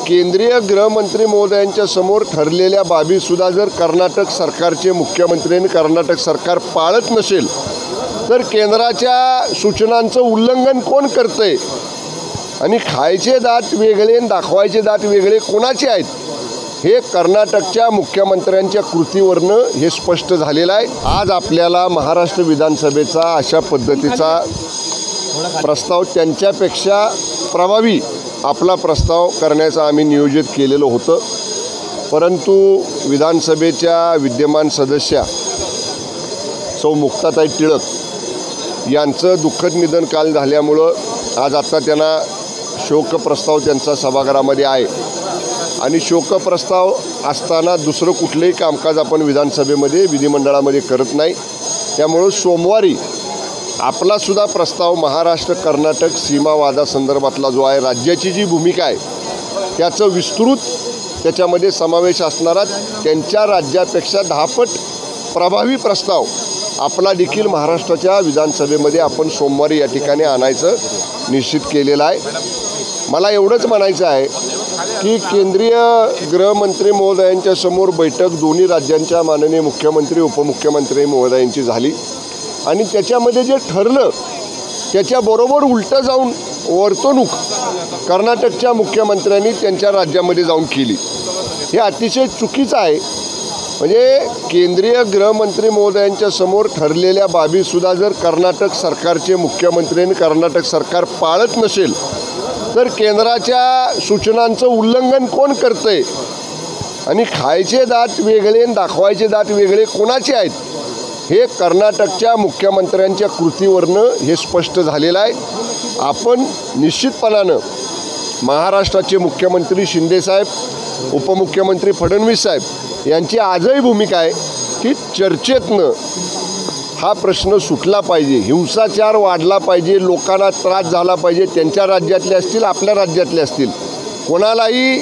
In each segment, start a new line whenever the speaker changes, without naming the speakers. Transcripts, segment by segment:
केंद्रीय गृहमंत्री महोदयांच्या समोर ठरलेल्या बाबी सुद्धा जर कर्नाटक सरकारचे मुख्यमंत्री आणि कर्नाटक सरकार पाळत नसेल तर केंद्राच्या सूचनांचं उल्लंघन कोण करतंय आणि खायचे दात वेगळे आणि दाखवायचे दात वेगळे कोणाचे आहेत हे कर्नाटकच्या मुख्यमंत्र्यांच्या कृतीवरनं हे स्पष्ट झालेलं आहे। आज आपल्याला महाराष्ट्र विधानसभेचा अशा पद्धतीचा प्रस्ताव त्यांच्यापेक्षा प्रभावी आपला प्रस्ताव करण्याचं आम्ही नियोजित केलेलं होतं, परंतु विधानसभेच्या विद्यमान सदस्या सौ मुक्ताताई टिळक यांचं दुःखद निधन काल झाल्यामुळं आज आता त्यांना शोकप्रस्ताव त्यांचा सभागृहामध्ये आहे आणि शोकप्रस्ताव असताना दुसरं कुठलंही कामकाज आपण विधानसभेमध्ये विधिमंडळामध्ये करत नाही। त्यामुळं सोमवारी आपलासुद्धा प्रस्ताव महाराष्ट्र कर्नाटक सीमावादासंदर्भातला जो आहे राज्याची जी भूमिका आहे त्याचं विस्तृत त्याच्यामध्ये समावेश असणारा त्यांच्या राज्यापेक्षा 10 पट प्रभावी प्रस्ताव आपला देखील महाराष्ट्राच्या विधानसभेमध्ये आपण सोमवारी या ठिकाणी आणायचं निश्चित केलेलं आहे। मला एवढंच म्हणायचं आहे की केंद्रीय गृहमंत्री महोदयांच्या समोर बैठक दोन्ही राज्यांच्या माननीय मुख्यमंत्री उपमुख्यमंत्री महोदयांची झाली आणि त्याच्यामध्ये जे ठरलं त्याच्याबरोबर उलटं जाऊन वर्तणूक कर्नाटकच्या मुख्यमंत्र्यांनी त्यांच्या राज्यामध्ये जाऊन केली। हे अतिशय चुकीचं आहे। म्हणजे केंद्रीय गृहमंत्री महोदयांच्या समोर ठरलेल्या बाबीसुद्धा जर कर्नाटक सरकारचे मुख्यमंत्री आणि कर्नाटक सरकार पाळत नसेल तर केंद्राच्या सूचनांचं उल्लंघन कोण करतंय आणि खायचे दात वेगळे आणि दाखवायचे दात वेगळे कोणाचे आहेत हे कर्नाटकच्या मुख्यमंत्र्यांच्या कृतीवरनं हे स्पष्ट झालेलं आहे। आपण निश्चितपणानं महाराष्ट्राचे मुख्यमंत्री शिंदेसाहेब उपमुख्यमंत्री फडणवीस साहेब यांची आजही भूमिका आहे की चर्चेतनं हा प्रश्न सुटला पाहिजे, हिंसाचार वाढला पाहिजे, लोकांना त्रास झाला पाहिजे, त्यांच्या राज्यातले असतील आपल्या राज्यातले असतील, कोणालाही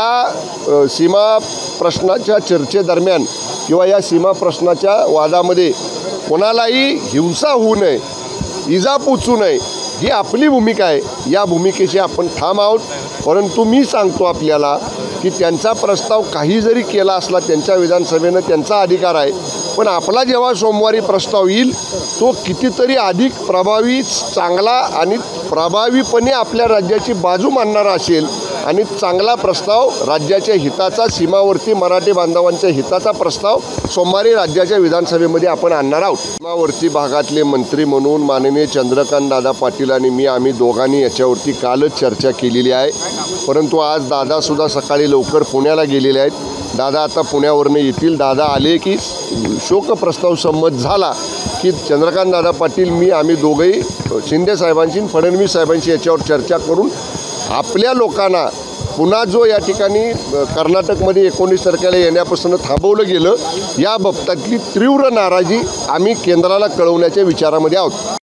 या सीमा प्रश्नाच्या चर्चेदरम्यान किंवा या सीमा प्रश्नाच्या वादामध्ये कोणालाही हिंसा होऊ नये, इजा पोचू नये ही आपली भूमिका आहे। या भूमिकेशी आपण ठाम आहोत, परंतु मी सांगतो आपल्याला की त्यांचा प्रस्ताव काही जरी केला असला त्यांच्या विधानसभेनं त्यांचा अधिकार आहे, पण आपला जेव्हा सोमवारी प्रस्ताव येईल तो कितीतरी अधिक प्रभावी चांगला आणि प्रभावीपणे आपल्या राज्याची बाजू मांडणारा असेल आणि चांगला प्रस्ताव राज्याच्या हिताचा सीमावर्ती मराठी बांधवांच्या हिताचा प्रस्ताव सोमवारी राज्याच्या विधानसभेमध्ये आपण आणणार आहोत। सीमावर्ती भागातले मंत्री म्हणून माननीय चंद्रकांत दादा पाटील आणि मी आम्ही दोघांनी याच्यावरती कालच चर्चा केलेली आहे, परंतु आज दादासुद्धा सकाळी लवकर पुण्याला गेलेले आहेत। दादा आता पुण्यावरनं येतील। दादा आले की शोकप्रस्ताव संमत झाला की चंद्रकांत दादा पाटील मी आम्ही दोघंही शिंदे साहेबांशी फडणवीस साहेबांशी याच्यावर चर्चा करून आपल्या लोकांना पुन्हा जो या ठिकाणी कर्नाटकमध्ये 19 तारखेला येण्यापासून थांबवलं गेलं या बाबतीतली तीव्र नाराजी आम्ही केंद्राला कळवण्याच्या विचारामध्ये आहोत।